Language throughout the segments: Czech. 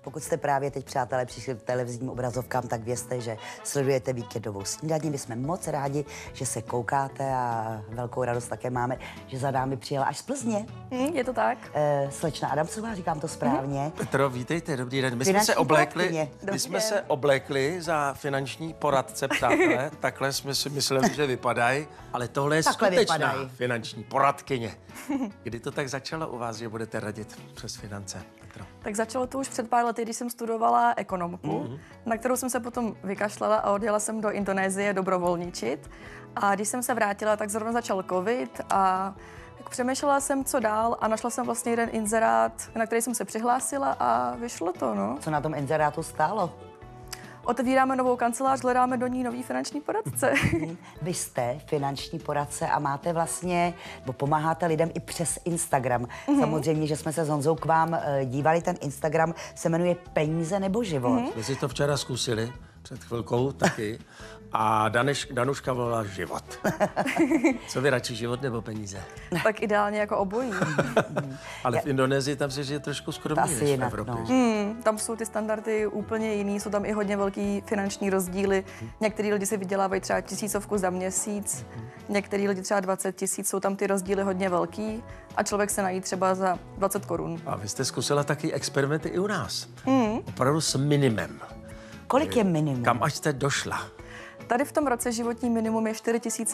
Pokud jste právě teď, přátelé, přišli k televizním obrazovkám, tak vězte, že sledujete víkendovou snídaní. My jsme moc rádi, že se koukáte a velkou radost také máme, že za námi přijela až z Plzně. Je to tak? Slečna Adamcová, říkám to správně. Petro, vítejte, dobrý den. My jsme se oblekli za finanční poradce, přátelé. Takhle jsme si mysleli, že vypadají, ale tohle je skutečná finanční poradkyně. Kdy to tak začalo u vás, že budete radit přes finance, Petro? Tak začalo to už před pár lety, když jsem studovala ekonomku, na kterou jsem se potom vykašlala a odjela jsem do Indonésie dobrovolničit. A když jsem se vrátila, tak zrovna začal covid a přemýšlela jsem, co dál, a našla jsem vlastně jeden inzerát, na který jsem se přihlásila a vyšlo to, no. Co na tom inzerátu stálo? Otevíráme novou kancelář, hledáme do ní nový finanční poradce. Vy jste finanční poradce a máte vlastně, nebo pomáháte lidem i přes Instagram. Samozřejmě, že jsme se s Honzou k vám dívali, ten Instagram se jmenuje Peníze nebo život. My si to včera zkusili, před chvilkou taky, a Danuška volala život. Co vy radši, život nebo peníze? Tak ideálně jako obojí. Ale v Indonésii tam se žije trošku skromněji než v Evropě. No. Tam jsou ty standardy úplně jiný, jsou tam i hodně velký finanční rozdíly. Některý lidi si vydělávají třeba 1000 za měsíc, některý lidi třeba 20 000, jsou tam ty rozdíly hodně velký a člověk se nají třeba za 20 korun. A vy jste zkusila taky experimenty i u nás. Opravdu s minimem. Kolik je minimum? Kam až jste došla? Tady v tom roce životní minimum je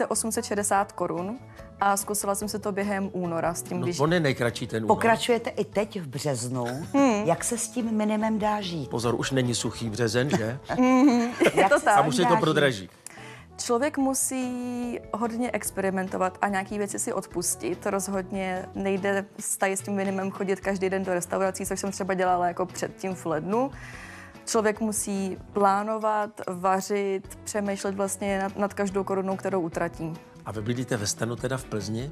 4860 korun a zkusila jsem si to během února s tím, On je nejkratší ten únor. Pokračujete i teď v březnu. Jak se s tím minimem dá žít? Pozor, už není suchý březen, že? Je to tak. A už se to prodraží. Člověk musí hodně experimentovat a nějaké věci si odpustit. Rozhodně nejde s tím minimem chodit každý den do restaurací, což jsem třeba dělala jako předtím v lednu. Člověk musí plánovat, vařit, přemýšlet vlastně nad každou korunou, kterou utratí. A vy bydlíte ve stanu teda v Plzni?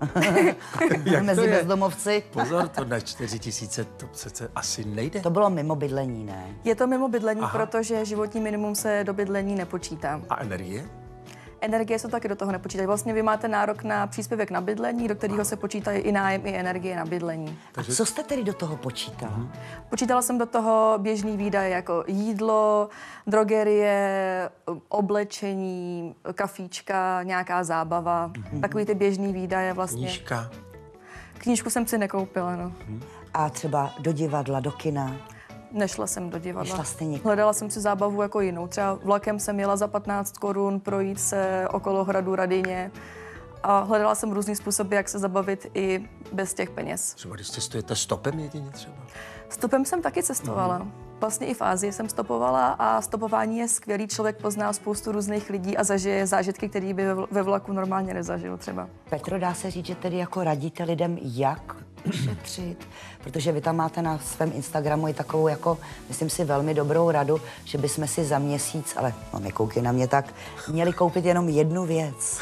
Mezi bezdomovci. Pozor, to na 4 000 to přece asi nejde. To bylo mimo bydlení, ne? Je to mimo bydlení, protože životní minimum se do bydlení nepočítá. A energie? Energie se taky do toho nepočítají. Vlastně vy máte nárok na příspěvek na bydlení, do kterého se počítají i nájem, i energie na bydlení. A co jste tedy do toho počítala? Počítala jsem do toho běžný výdaje jako jídlo, drogerie, oblečení, kafíčka, nějaká zábava. Takový ty běžný výdaje vlastně. Knížka? Knížku jsem si nekoupila, no. A třeba do divadla, do kina? Nešla jsem do divadla. Nešla jste nikam? Hledala jsem si zábavu jako jinou. Třeba vlakem jsem jela za 15 korun projít se okolo hradu Radyně a hledala jsem různý způsoby, jak se zabavit i bez těch peněz. Třeba když cestujete stopem jedině třeba? Stopem jsem taky cestovala. Vlastně i v Asii jsem stopovala a stopování je skvělý. Člověk pozná spoustu různých lidí a zažije zážitky, které by ve vlaku normálně nezažil třeba. Petro, dá se říct, že tedy jako radíte lidem, jak ušetřit? Protože vy tam máte na svém Instagramu i takovou, jako, myslím si, velmi dobrou radu, že bychom si za měsíc, ale no, nekoukej na mě tak, měli koupit jenom jednu věc.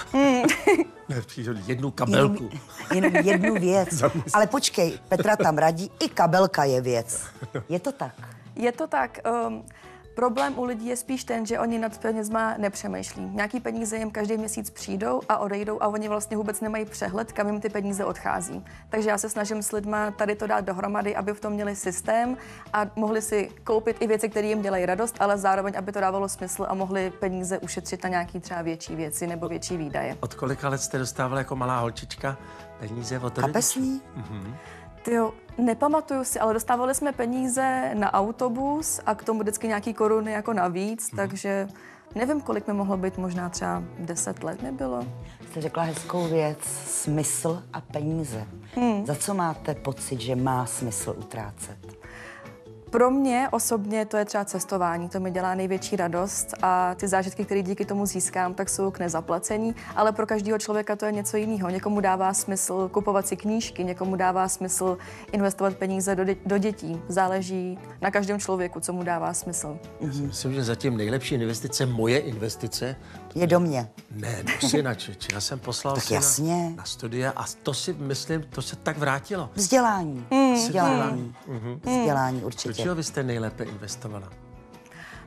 Jednu kabelku. Jenom jednu věc. Ale počkej, Petra tam radí, i kabelka je věc. Je to tak? Je to tak. Problém u lidí je spíš ten, že oni nad penězma nepřemýšlí. Nějaký peníze jim každý měsíc přijdou a odejdou a oni vlastně vůbec nemají přehled, kam jim ty peníze odchází. Takže já se snažím s lidma tady to dát dohromady, aby v tom měli systém a mohli si koupit i věci, které jim dělají radost, ale zároveň, aby to dávalo smysl a mohli peníze ušetřit na nějaký třeba větší věci nebo větší výdaje. Od kolika let jste dostávala jako malá holčička peníze od rodičů? Kapesní? Tyjo, nepamatuju si, ale dostávali jsme peníze na autobus a k tomu vždycky nějaký koruny jako navíc, takže nevím, kolik mi mohlo být, možná třeba 10 let mi bylo. Jste řekla hezkou věc, smysl a peníze. Za co máte pocit, že má smysl utrácet? Pro mě osobně to je třeba cestování, to mi dělá největší radost a ty zážitky, které díky tomu získám, tak jsou k nezaplacení, ale pro každého člověka to je něco jiného. Někomu dává smysl kupovat si knížky, někomu dává smysl investovat peníze do dětí. Záleží na každém člověku, co mu dává smysl. Myslím, že zatím nejlepší investice, moje investice, Je do mě. ne, do syna. Já jsem poslal Tak syna jasně. na studia a to si myslím, to se tak vrátilo. Vzdělání. Vzdělání. Vzdělání Do určitě. čeho vy jste nejlépe investovala?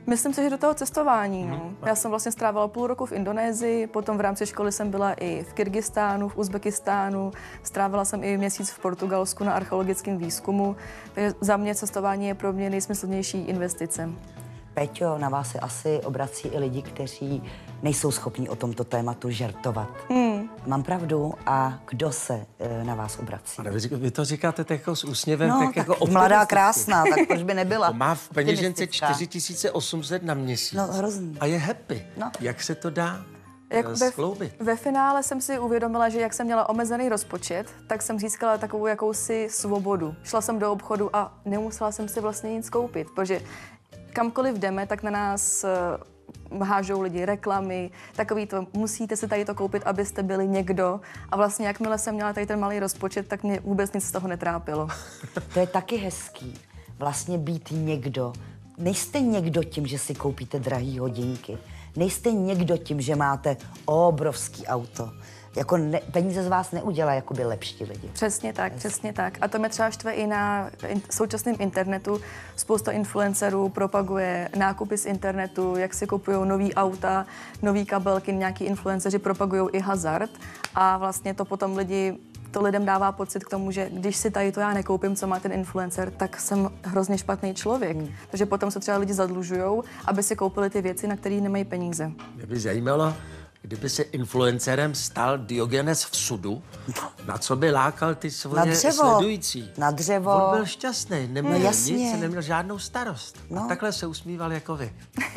Myslím si, že do toho cestování. No. Já jsem vlastně strávila půl roku v Indonésii, potom v rámci školy jsem byla i v Kyrgyzstánu, v Uzbekistánu, strávila jsem i měsíc v Portugalsku na archeologickém výzkumu, takže za mě cestování je pro mě nejsmyslnější investice. Péťo, na vás se asi obrací i lidi, kteří nejsou schopni o tomto tématu žertovat. Mám pravdu? A kdo se na vás obrací? Ale vy to říkáte tak jako s úsměvem, no, tak jako mladá, krásná, tak proč by nebyla? To má v peněžence 4800 na měsíc. No, hrozný. A je happy. No. Jak se to dá skloubit? Ve finále jsem si uvědomila, že jak jsem měla omezený rozpočet, tak jsem získala takovou jakousi svobodu. Šla jsem do obchodu a nemusela jsem si vlastně nic koupit, protože kamkoliv jdeme, tak na nás hážou lidi reklamy, takový to, musíte si tady to koupit, abyste byli někdo. A vlastně jakmile jsem měla tady ten malý rozpočet, tak mě vůbec nic z toho netrápilo. To je taky hezký, vlastně být někdo. Nejste někdo tím, že si koupíte drahý hodinky. Nejste někdo tím, že máte obrovský auto. Jako peníze z vás neudělá jakoby lepší lidi. Přesně tak, přesně tak. A to mě třeba štve i na současném internetu. Spousta influencerů propaguje nákupy z internetu, jak si kupují nový auta, nový kabelky, nějaký influenceři propagují i hazard. A vlastně to potom to lidem dává pocit k tomu, že když si tady to já nekoupím, co má ten influencer, tak jsem hrozně špatný člověk. Takže potom se třeba lidi zadlužujou, aby si koupili ty věci, na které nemají peníze. Mě by zajímalo, kdyby se influencerem stal Diogenes v sudu, na co by lákal ty svoje sledující. Na dřevo. On byl šťastný, neměl nic, neměl žádnou starost. No. A takhle se usmíval jako vy.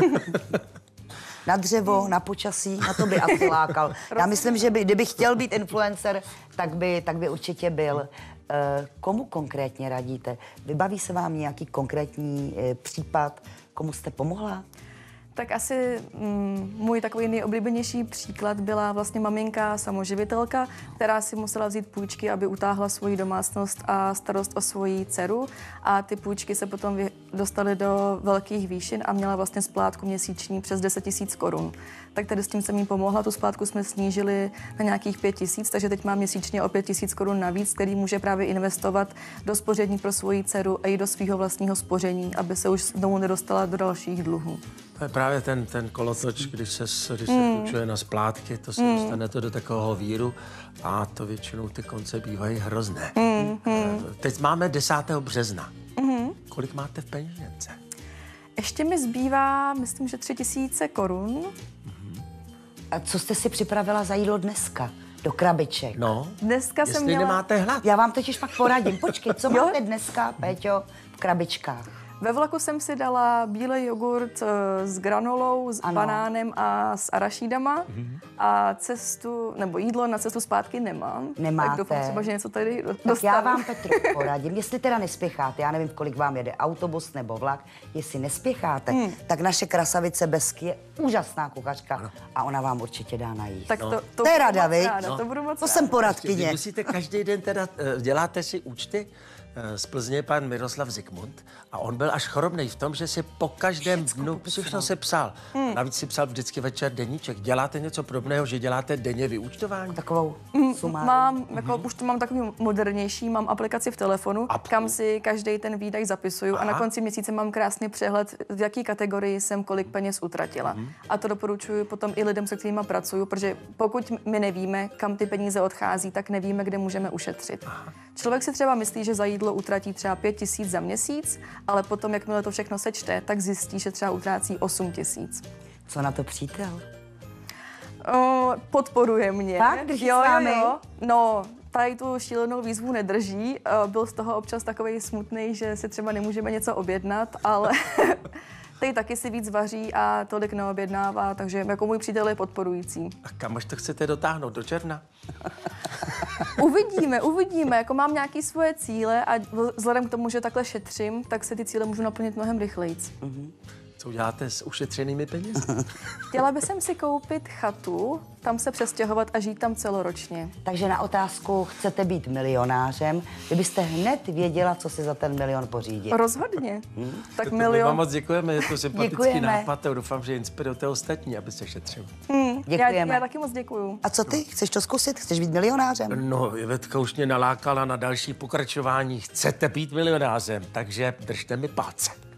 Na dřevo, na počasí, na to by asi lákal. Já myslím, že kdyby chtěl být influencer, tak by určitě byl. Komu konkrétně radíte? Vybaví se vám nějaký konkrétní případ, komu jste pomohla? Tak asi můj takový nejoblíbenější příklad byla vlastně maminka samoživitelka, která si musela vzít půjčky, aby utáhla svoji domácnost a starost o svoji dceru. A ty půjčky se potom dostaly do velkých výšin a měla vlastně splátku měsíční přes 10 000 korun. Tak tady s tím jsem jí pomohla, tu splátku jsme snížili na nějakých 5 000, takže teď má měsíčně o 5 000 korun navíc, který může právě investovat do spoření pro svoji dceru a i do svého vlastního spoření, aby se už znovu nedostala do dalších dluhů. To je právě ten kolotoč, když se půjčuje na splátky, to se dostane to do takového víru a to většinou ty konce bývají hrozné. Teď máme 10. března. Kolik máte v peněžence? Ještě mi zbývá, myslím, že 3 000 korun. A co jste si připravila za jídlo dneska? Do krabiček. No, dneska jsem měla... nemáte hlad. Já vám totiž pak poradím. Počkej, co máte dneska, Péťo, v krabičkách? Ve vlaku jsem si dala bílej jogurt s granolou, s banánem a s arašídama a jídlo na cestu zpátky nemám. Nemáte. Tak doufám třeba, že něco tady dostanu. Tak já vám, Petru, poradím, jestli teda nespěcháte, já nevím, v kolik vám jede autobus nebo vlak, jestli nespěcháte, tak naše krasavice Besky je úžasná kuchařka a ona vám určitě dá najíst. Tak to je rada, viď? To budu moc To jsem poradkyně. Vy musíte každý den teda, děláte si účty? Z Plzně pan Miroslav Zikmund a on byl až chorobnej v tom, že si po každém dnu všechno se psal. Navíc si psal vždycky večer deníček. Děláte něco podobného, že děláte denně vyúčtování? Takovou sumáru. Mám, už to mám takový modernější, mám aplikaci v telefonu, kam si každý ten výdaj zapisuju a na konci měsíce mám krásný přehled, v jaký kategorii jsem kolik peněz utratila. A to doporučuji potom i lidem, se kterými pracuju, protože pokud my nevíme, kam ty peníze odchází, tak nevíme, kde můžeme ušetřit. Člověk si třeba myslí, že za jídlo utratí třeba 5 000 za měsíc, ale potom, jakmile to všechno sečte, tak zjistí, že třeba utrácí 8 000. Co na to přítel? Podporuje mě. Fakt? Drží s vámi? No, tady tu šílenou výzvu nedrží. Byl z toho občas takovej smutný, že si třeba nemůžeme něco objednat, ale tady taky si víc vaří a tolik neobjednává, takže jako můj přítel je podporující. A kam až to chcete dotáhnout? Do června? Uvidíme. Jako mám nějaké svoje cíle a vzhledem k tomu, že takhle šetřím, tak se ty cíle můžu naplnit mnohem rychleji. Co uděláte s ušetřenými penězi? Chtěla bych si koupit chatu, tam se přestěhovat a žít tam celoročně. Takže na otázku, chcete být milionářem, kdybyste hned věděla, co si za ten milion pořídit. Rozhodně. Tak milion. My vám moc děkujeme, je to sympatický nápad a doufám, že inspirujete ostatní, aby se šetřil. Děkujeme. Já taky moc děkuju. A co ty? Chceš to zkusit? Chceš být milionářem? No, Ivetka už mě nalákala na další pokračování. Chcete být milionářem, takže držte mi palce.